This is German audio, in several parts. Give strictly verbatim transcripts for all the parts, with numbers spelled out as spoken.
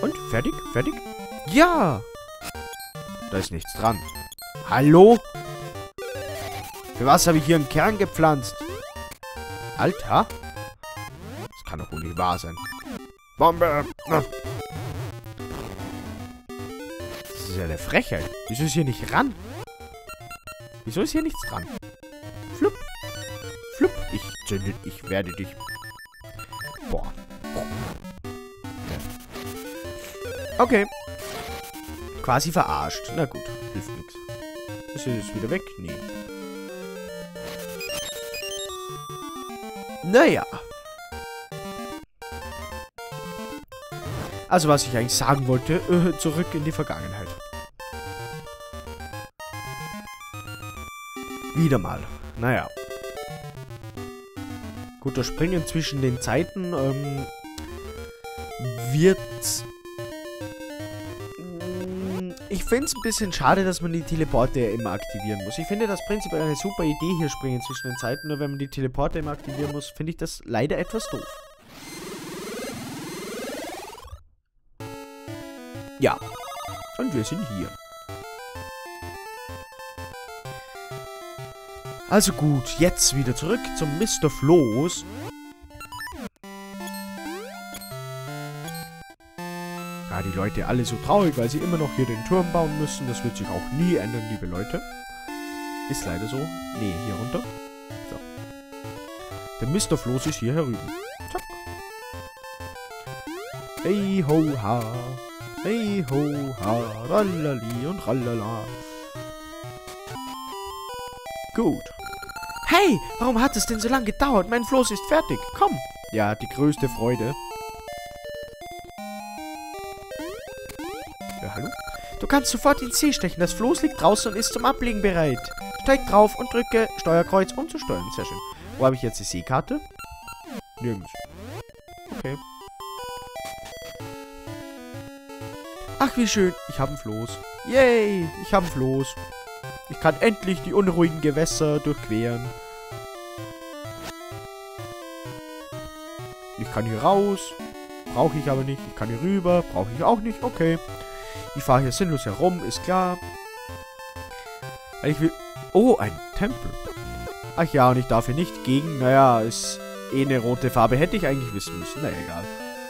Und? Fertig? Fertig? Ja! Da ist nichts dran. Hallo? Für was habe ich hier einen Kern gepflanzt? Alter? Das kann doch wohl nicht wahr sein. Bombe! Das ist ja eine Frechheit. Wieso ist hier nicht ran? Wieso ist hier nichts dran? Flupp. Flupp. Ich zünde, ich werde dich... Boah. Okay. Quasi verarscht. Na gut, hilft nichts. Ist er jetzt wieder weg? Nee. Naja. Also was ich eigentlich sagen wollte, äh, zurück in die Vergangenheit. Wieder mal. Naja. Gut, das Springen zwischen den Zeiten ähm, wird... Ich finde es ein bisschen schade, dass man die Teleporter immer aktivieren muss. Ich finde das prinzipiell eine super Idee, hier springen zwischen den Zeiten. Nur wenn man die Teleporter immer aktivieren muss, finde ich das leider etwas doof. Ja. Und wir sind hier. Also gut, jetzt wieder zurück zum Mister Floß. Ja, die Leute alle so traurig, weil sie immer noch hier den Turm bauen müssen. Das wird sich auch nie ändern, liebe Leute. Ist leider so. Nee, hier runter. So. Der Mister Floß ist hier herüben. Zack. Hey ho ha. Hey ho ha. Rallali und rallala. Gut. Hey, warum hat es denn so lange gedauert? Mein Floß ist fertig. Komm. Ja, die größte Freude. Ja, hallo? Du kannst sofort ins See stechen. Das Floß liegt draußen und ist zum Ablegen bereit. Steig drauf und drücke Steuerkreuz, um zu steuern. Sehr schön. Wo habe ich jetzt die Seekarte? Nirgends. Okay. Ach, wie schön. Ich habe ein Floß. Yay, ich habe ein Floß. Ich kann endlich die unruhigen Gewässer durchqueren. Ich kann hier raus. Brauche ich aber nicht. Ich kann hier rüber. Brauche ich auch nicht. Okay. Ich fahre hier sinnlos herum. Ist klar. Ich will... Oh, ein Tempel. Ach ja, und ich darf hier nicht gegen... Naja, ist eh eine rote Farbe. Hätte ich eigentlich wissen müssen. Na egal.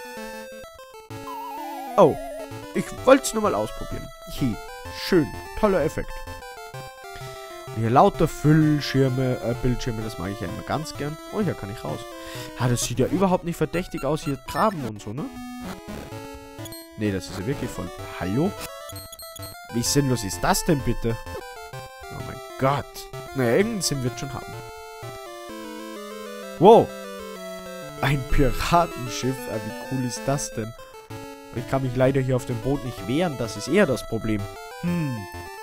Oh. Ich wollte es nur mal ausprobieren. Hi. Schön. Toller Effekt. Und hier lauter Füllschirme, äh, Bildschirme. Das mag ich ja immer ganz gern. Oh, hier kann ich raus. Ah, das sieht ja überhaupt nicht verdächtig aus. Hier graben und so, ne? Nee, das ist ja wirklich voll... Hallo? Wie sinnlos ist das denn bitte? Oh mein Gott. Naja, irgendeinen Sinn wird schon haben. Wow. Ein Piratenschiff. Ah, wie cool ist das denn? Ich kann mich leider hier auf dem Boot nicht wehren. Das ist eher das Problem. Hm.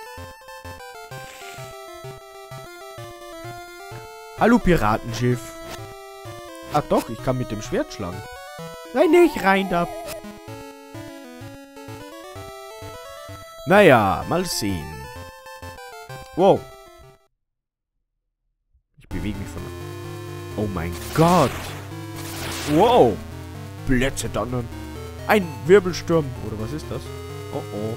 Hallo, Piratenschiff. Ach doch, ich kann mit dem Schwert schlagen. Nein, nicht rein da. Naja, mal sehen. Wow. Ich bewege mich von... Oh mein Gott. Wow. Blöcke donnern. Ein Wirbelsturm. Oder was ist das? Oh oh.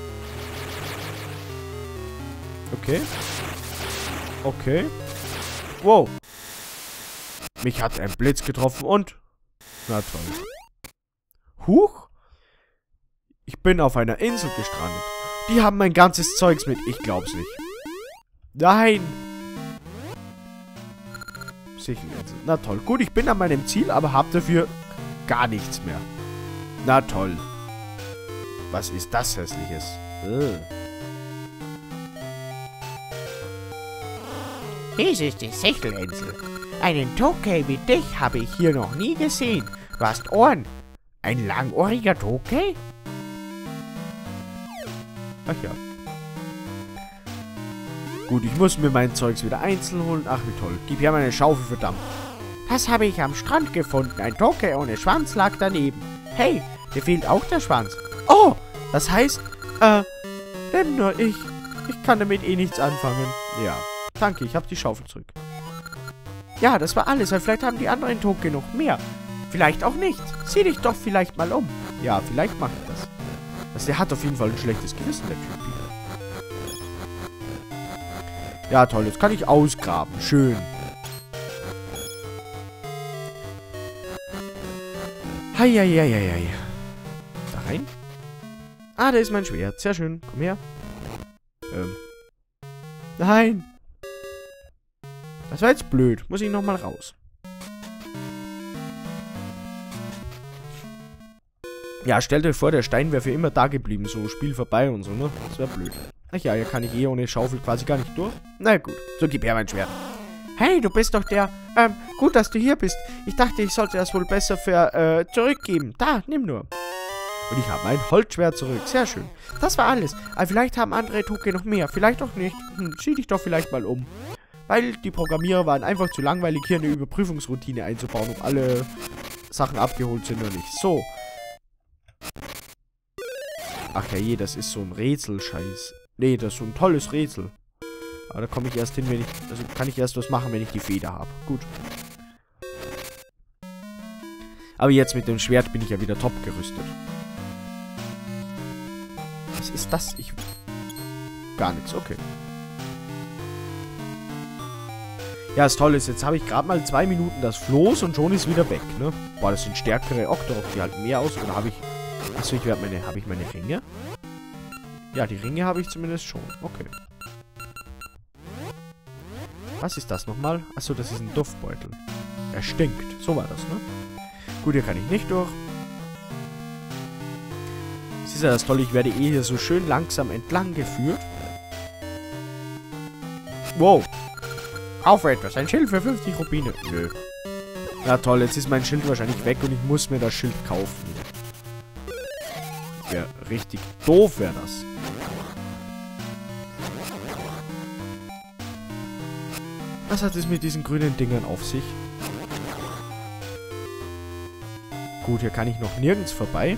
Okay. Okay. Wow. Mich hat ein Blitz getroffen und... Na toll. Huch. Ich bin auf einer Insel gestrandet. Die haben mein ganzes Zeugs mit. Ich glaub's nicht. Nein. Sichelinsel. Na toll. Gut, ich bin an meinem Ziel, aber hab dafür gar nichts mehr. Na toll. Was ist das Hässliches? Ugh. Dies ist die Sichelinsel. Einen Tokay wie dich habe ich hier noch nie gesehen. Du hast Ohren. Ein langohriger Tokay? Ach ja. Gut, ich muss mir mein Zeugs wieder einzeln holen. Ach, wie toll. Gib her meine Schaufel, verdammt. Das habe ich am Strand gefunden. Ein Tokay ohne Schwanz lag daneben. Hey, dir fehlt auch der Schwanz. Oh, das heißt, äh, nimm nur ich. Ich kann damit eh nichts anfangen. Ja, danke, ich habe die Schaufel zurück. Ja, das war alles, weil vielleicht haben die anderen Tokay noch mehr. Vielleicht auch nicht. Sieh dich doch vielleicht mal um. Ja, vielleicht mache ich das. Also der hat auf jeden Fall ein schlechtes Gewissen, der Typ hier. Ja, toll. Jetzt kann ich ausgraben. Schön. Heieieiei. Da rein? Ah, da ist mein Schwert. Sehr schön. Komm her. Ähm. Nein. Das war jetzt blöd. Muss ich nochmal raus. Ja, stell dir vor, der Stein wäre für immer da geblieben. So, Spiel vorbei und so, ne? Das wäre blöd. Ach ja, hier kann ich eh ohne Schaufel quasi gar nicht durch. Na gut. So, gib her mein Schwert. Hey, du bist doch der... Ähm, gut, dass du hier bist. Ich dachte, ich sollte das wohl besser für, äh, zurückgeben. Da, nimm nur. Und ich habe mein Holzschwert zurück. Sehr schön. Das war alles. Aber vielleicht haben andere Toke noch mehr. Vielleicht auch nicht. Hm, sieh dich doch vielleicht mal um. Weil die Programmierer waren einfach zu langweilig, hier eine Überprüfungsroutine einzubauen, ob alle Sachen abgeholt sind oder nicht. So. Ach ja je, das ist so ein Rätselscheiß. Nee, das ist so ein tolles Rätsel. Aber da komme ich erst hin, wenn ich... Also kann ich erst was machen, wenn ich die Feder habe. Gut. Aber jetzt mit dem Schwert bin ich ja wieder top gerüstet. Was ist das? Ich... Gar nichts, okay. Ja, das Tolle ist, jetzt habe ich gerade mal zwei Minuten das Floß und schon ist wieder weg, ne? Boah, das sind stärkere Octorok, die halten mehr aus. Oder habe ich... Achso, ich werde meine... Habe ich meine Ringe? Ja, die Ringe habe ich zumindest schon. Okay. Was ist das nochmal? Achso, das ist ein Duftbeutel. Er stinkt. So war das, ne? Gut, hier kann ich nicht durch. Das ist ja das Tolle, ich werde eh hier so schön langsam entlang geführt. Wow. Kaufe etwas. Ein Schild für fünfzig Rubine. Nö. Na toll, jetzt ist mein Schild wahrscheinlich weg und ich muss mir das Schild kaufen. Wäre richtig doof, wäre das. Was hat es mit diesen grünen Dingern auf sich? Gut, hier kann ich noch nirgends vorbei.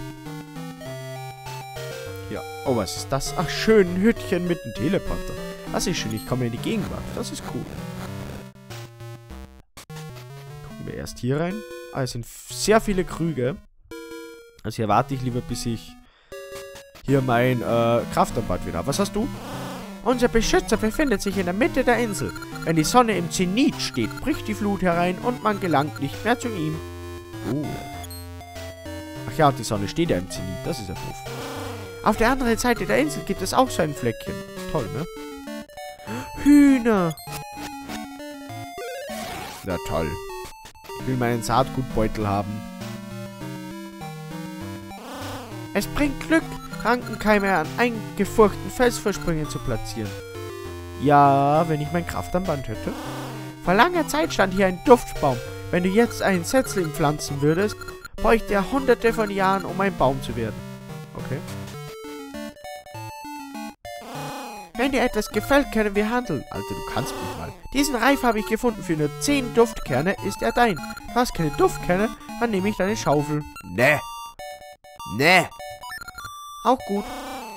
Ja. Oh, was ist das? Ach, schön, ein Hütchen mit einem Teleporter. Das ist schön, ich komme in die Gegenwart. Das ist cool. Gucken wir erst hier rein. Ah, es sind sehr viele Krüge. Also hier warte ich lieber, bis ich hier mein äh, Kraftarmband wieder habe. Was hast du? Unser Beschützer befindet sich in der Mitte der Insel. Wenn die Sonne im Zenit steht, bricht die Flut herein und man gelangt nicht mehr zu ihm. Oh. Ach ja, die Sonne steht ja im Zenit. Das ist ja doof. Auf der anderen Seite der Insel gibt es auch so ein Fleckchen. Toll, ne? Hühner. Na toll. Ich will meinen Saatgutbeutel haben. Es bringt Glück, Rankenkeime an eingefurchten Felsvorsprüngen zu platzieren. Ja, wenn ich mein Kraftarmband hätte. Vor langer Zeit stand hier ein Duftbaum. Wenn du jetzt einen Setzling pflanzen würdest, bräuchte er hunderte von Jahren, um ein Baum zu werden. Okay. Wenn dir etwas gefällt, können wir handeln. Alter, du kannst mich mal. Diesen Reif habe ich gefunden. Für nur zehn Duftkerne ist er dein. Du hast keine Duftkerne, dann nehme ich deine Schaufel. Nee. Nee. Auch gut.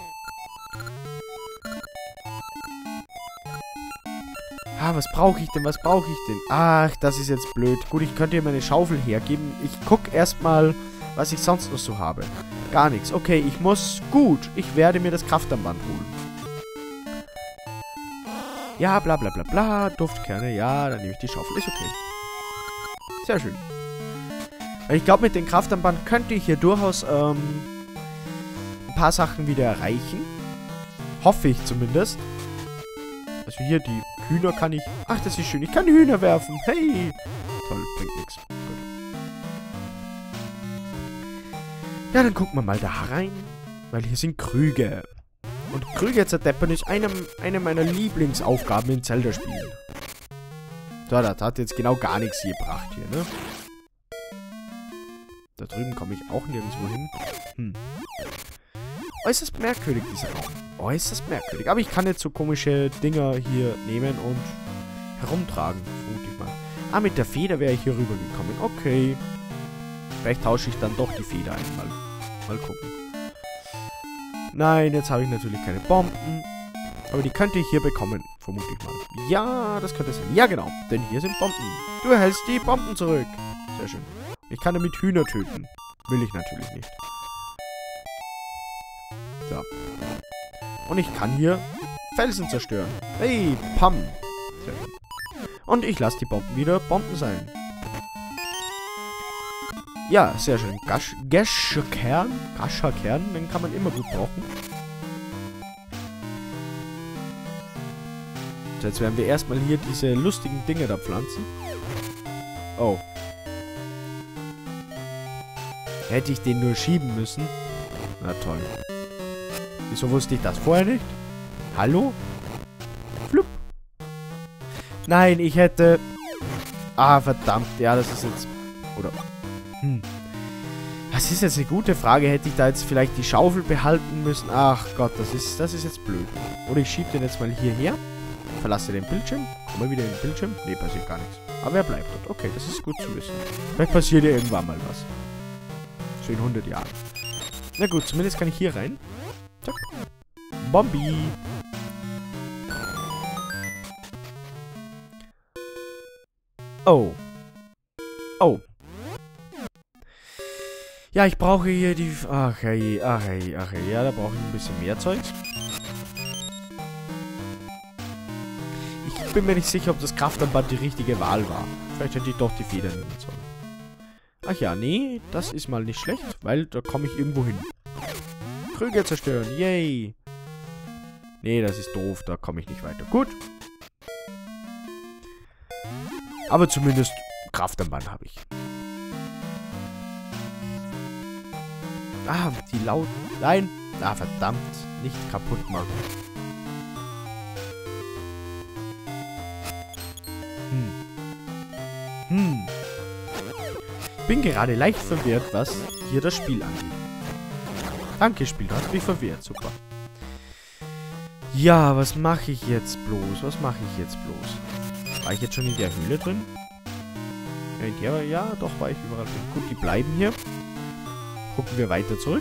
Ah, was brauche ich denn? Was brauche ich denn? Ach, das ist jetzt blöd. Gut, ich könnte hier meine Schaufel hergeben. Ich gucke erstmal, was ich sonst noch so habe. Gar nichts. Okay, ich muss... Gut, ich werde mir das Kraftarmband holen. Ja, bla bla bla bla. Duftkerne, ja, dann nehme ich die Schaufel. Ist okay. Sehr schön. Ich glaube, mit dem Kraftarmband könnte ich hier durchaus ähm, ein paar Sachen wieder erreichen. Hoffe ich zumindest. Also hier die Hühner kann ich... Ach, das ist schön. Ich kann die Hühner werfen. Hey. Toll, bringt nichts. Ja, dann gucken wir mal da rein. Weil hier sind Krüge. Und Krüge zerdeppern ist eine, eine meiner Lieblingsaufgaben in Zelda-Spielen. So, das hat jetzt genau gar nichts gebracht hier, ne? Da drüben komme ich auch nirgendwo hin. Hm. Äußerst merkwürdig, dieser Raum. Äußerst merkwürdig. Aber ich kann jetzt so komische Dinger hier nehmen und herumtragen, vermute ich mal. Ah, mit der Feder wäre ich hier rübergekommen. Okay. Vielleicht tausche ich dann doch die Feder einmal. Mal gucken. Nein, jetzt habe ich natürlich keine Bomben. Aber die könnte ich hier bekommen, vermute ich mal. Ja, das könnte sein. Ja, genau. Denn hier sind Bomben. Du erhältst die Bomben zurück. Sehr schön. Ich kann damit Hühner töten. Will ich natürlich nicht. So. Und ich kann hier Felsen zerstören. Hey, Pam. Sehr schön. Und ich lasse die Bomben wieder Bomben sein. Ja, sehr schön. Gasch Gashkern. Gashkern, den kann man immer gut brauchen. So, jetzt werden wir erstmal hier diese lustigen Dinge da pflanzen. Oh. Hätte ich den nur schieben müssen. Na toll. Wieso wusste ich das vorher nicht? Hallo? Flup. Nein, ich hätte... Ah, verdammt. Ja, das ist jetzt... Oder... Hm. Das ist jetzt eine gute Frage. Hätte ich da jetzt vielleicht die Schaufel behalten müssen? Ach Gott, das ist, das ist jetzt blöd. Oder ich schiebe den jetzt mal hierher. Verlasse den Bildschirm. Komm mal wieder in den Bildschirm. Nee, passiert gar nichts. Aber er bleibt dort. Okay, das ist gut zu wissen. Vielleicht passiert ja irgendwann mal was. So in hundert Jahren. Na gut, zumindest kann ich hier rein. Zack. Bombi. Oh. Oh. Ja, ich brauche hier die... Ach hey, ach hey, ach hey. Ja, da brauche ich ein bisschen mehr Zeugs. Ich bin mir nicht sicher, ob das Kraftarmband die richtige Wahl war. Vielleicht hätte ich doch die Feder nehmen sollen. Ach ja, nee, das ist mal nicht schlecht, weil da komme ich irgendwo hin. Krüge zerstören, yay. Nee, das ist doof, da komme ich nicht weiter. Gut. Aber zumindest Kraftarmband habe ich. Ah, die laut... Nein. Ah, verdammt. Nicht kaputt machen. Hm. Hm. Ich bin gerade leicht verwirrt, was hier das Spiel angeht. Danke, Spiel. Du hast mich verwirrt. Super. Ja, was mache ich jetzt bloß? Was mache ich jetzt bloß? War ich jetzt schon in der Höhle drin? In der, ja, doch, war ich überall drin. Gut, die bleiben hier. Gucken wir weiter zurück.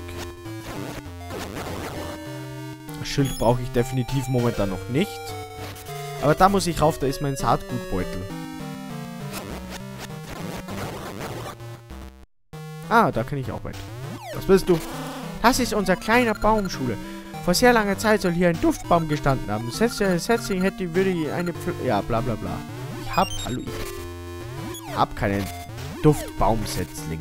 Das Schild brauche ich definitiv momentan noch nicht. Aber da muss ich rauf, da ist mein Saatgutbeutel. Ah, da kann ich auch weiter. Was bist du? Das ist unser kleiner Baumschule. Vor sehr langer Zeit soll hier ein Duftbaum gestanden haben. Setzling hätte, würde hier eine... Pfl ja, bla bla bla. Ich hab... Hallo, ich... hab keinen Duftbaumsetzling.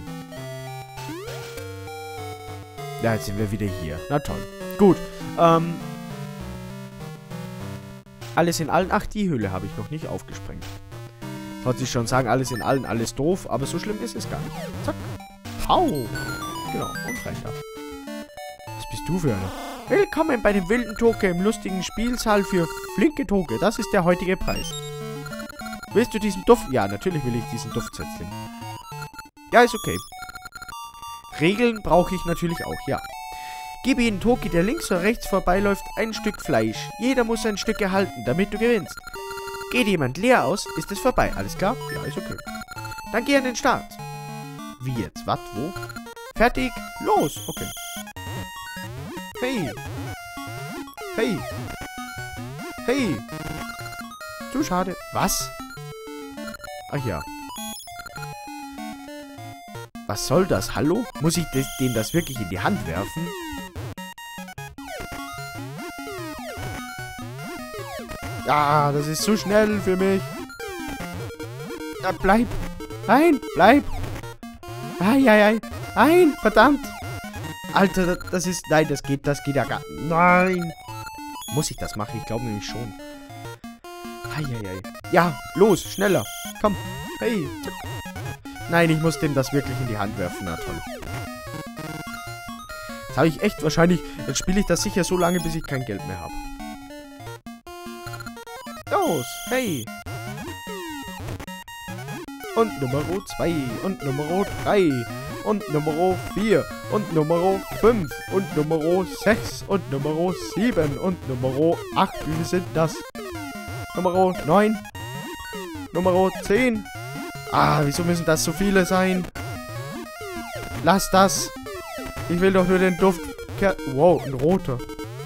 Ja, jetzt sind wir wieder hier. Na toll. Gut. Ähm. Alles in allen... Ach, die Höhle habe ich noch nicht aufgesprengt. Sollte ich schon sagen, alles in allen, alles doof. Aber so schlimm ist es gar nicht. Zack. Au. Genau. Und rein da. Was bist du für einer? Willkommen bei dem wilden Toke im lustigen Spielsaal für flinke Toke. Das ist der heutige Preis. Willst du diesen Duft... Ja, natürlich will ich diesen Duftsetzling. Ja, ist okay. Regeln brauche ich natürlich auch, ja. Gib jedem Toki, der links oder rechts vorbeiläuft, ein Stück Fleisch. Jeder muss ein Stück erhalten, damit du gewinnst. Geht jemand leer aus, ist es vorbei. Alles klar? Ja, ist okay. Dann geh an den Start. Wie jetzt? Was? Wo? Fertig? Los! Okay. Hey! Hey! Hey! Zu schade. Was? Ach ja. Was soll das? Hallo? Muss ich des, den das wirklich in die Hand werfen? Ah, das ist zu schnell für mich. Na, bleib. Nein, bleib. Ei, ei, ei. Nein, verdammt. Alter, das ist... Nein, das geht, das geht ja gar... Nein. Muss ich das machen? Ich glaube nämlich schon. Ei, ei, ei. Ja, los, schneller. Komm. Hey. Nein, ich muss dem das wirklich in die Hand werfen. Na toll. Jetzt habe ich echt wahrscheinlich... Jetzt spiele ich das sicher so lange, bis ich kein Geld mehr habe. Los, hey. Und Nummer zwei. Und Nummer drei. Und Nummer vier. Und Nummer fünf. Und Nummer sechs. Und Nummer sieben. Und Nummer acht. Wie viele sind das? Nummer neun. Nummer zehn. Ah, wieso müssen das so viele sein? Lass das. Ich will doch nur den Duft... Wow, ein roter.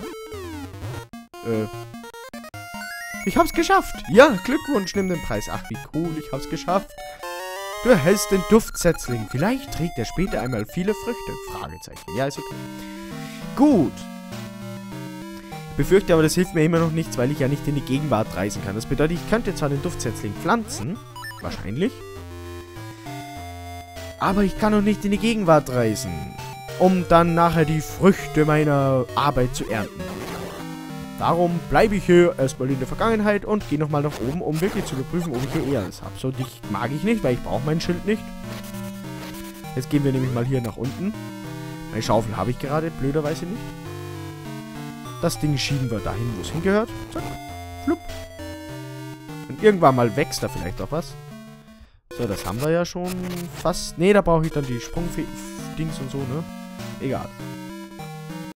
Äh. Ich hab's geschafft. Ja, Glückwunsch, nimm den Preis. Ach, wie cool, ich hab's geschafft. Du erhältst den Duftsetzling. Vielleicht trägt er später einmal viele Früchte. Fragezeichen. Ja, ist okay. Gut. befürchte aber, das hilft mir immer noch nichts, weil ich ja nicht in die Gegenwart reisen kann. Das bedeutet, ich könnte zwar den Duftsetzling pflanzen, wahrscheinlich, aber ich kann noch nicht in die Gegenwart reisen, um dann nachher die Früchte meiner Arbeit zu ernten. Darum bleibe ich hier erstmal in der Vergangenheit und gehe nochmal nach oben, um wirklich zu überprüfen, ob ich hier eher alles habe. So dicht mag ich nicht, weil ich brauche mein Schild nicht. Jetzt gehen wir nämlich mal hier nach unten. Meine Schaufel habe ich gerade, blöderweise nicht. Das Ding schieben wir dahin, wo es hingehört. Zack, flupp. Und irgendwann mal wächst da vielleicht auch was. So, das haben wir ja schon fast. Ne, da brauche ich dann die Sprungdings und so, ne? Egal.